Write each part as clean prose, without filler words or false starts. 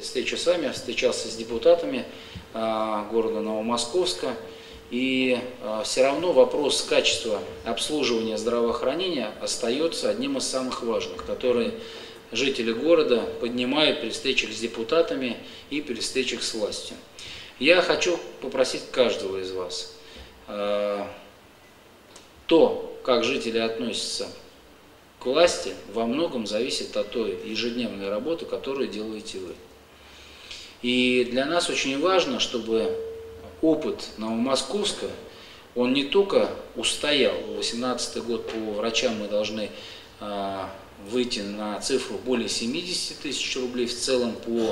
встречу с вами, встречался с депутатами города Новомосковска. И все равно вопрос качества обслуживания здравоохранения остается одним из самых важных, которые жители города поднимают при встречах с депутатами и при встречах с властью. Я хочу попросить каждого из вас, то, как жители относятся к власти, во многом зависит от той ежедневной работы, которую делаете вы. И для нас очень важно, чтобы опыт Новомосковска, он не только устоял. 2018 год по врачам мы должны выйти на цифру более 70 тысяч рублей в целом по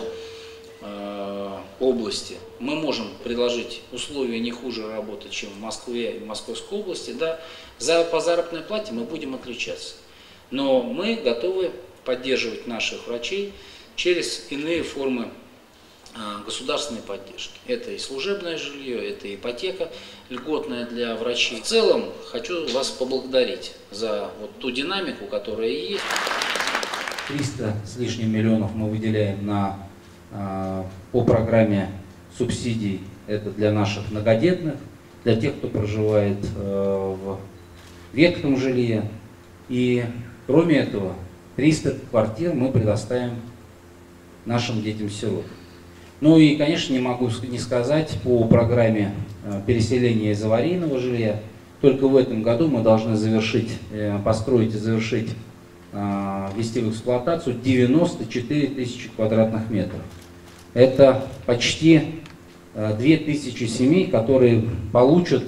области. Мы можем предложить условия не хуже работать, чем в Москве и в Московской области. Да, по заработной плате мы будем отличаться. Но мы готовы поддерживать наших врачей через иные формы государственной поддержки. Это и служебное жилье, это ипотека льготная для врачей. В целом хочу вас поблагодарить за вот ту динамику, которая есть. 300 с лишним миллионов мы выделяем по программе субсидий. Это для наших многодетных, для тех, кто проживает в ветхом жилье. И кроме этого 300 квартир мы предоставим нашим детям-сиротам. Ну и, конечно, не могу не сказать по программе переселения из аварийного жилья. Только в этом году мы должны построить и завершить, ввести в эксплуатацию 94 тысячи квадратных метров. Это почти 2000 семей, которые получат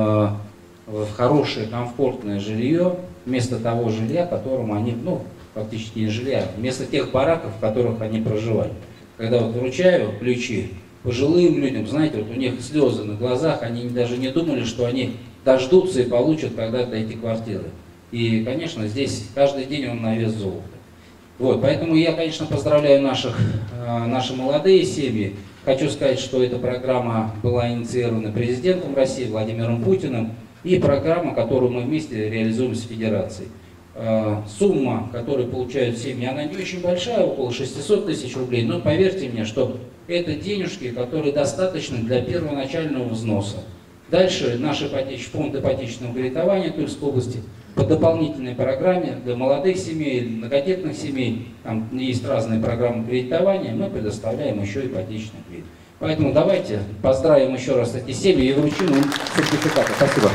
хорошее, комфортное жилье вместо того жилья, которым они, фактически не жилья, вместо тех бараков, в которых они проживали. Когда вот вручаю ключи пожилым людям, знаете, вот у них слезы на глазах, они даже не думали, что они дождутся и получат когда-то эти квартиры. И, конечно, здесь каждый день он на вес золота. Вот, поэтому я, конечно, поздравляю наши молодые семьи. Хочу сказать, что эта программа была инициирована президентом России Владимиром Путиным, и программа, которую мы вместе реализуем с Федерацией. Сумма, которую получают семьи, она не очень большая, около 600 тысяч рублей, но поверьте мне, что это денежки, которые достаточны для первоначального взноса. Дальше наш фонд ипотечного кредитования Тульской области по дополнительной программе для молодых семей, многодетных семей, там есть разные программы кредитования, мы предоставляем еще ипотечный кредит. Поэтому давайте поздравим еще раз эти семьи и вручим им сертификаты. Спасибо.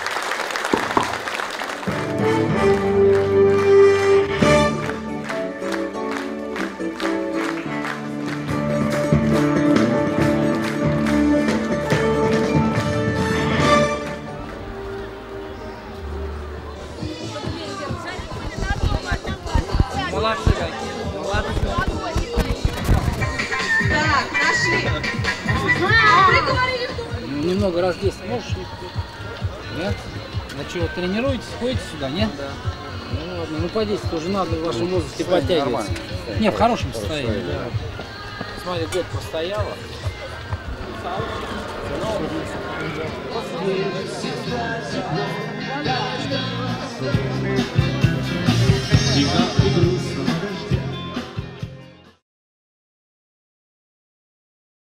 Так, нашли. Немного раз 10 можешь? Да? А что, тренируетесь, ходите сюда, нет? Да. Ну ладно, ну по 10 тоже надо в вашем возрасте подтягиваться. Не, в хорошем состоянии. Да. Смотри, год простояла.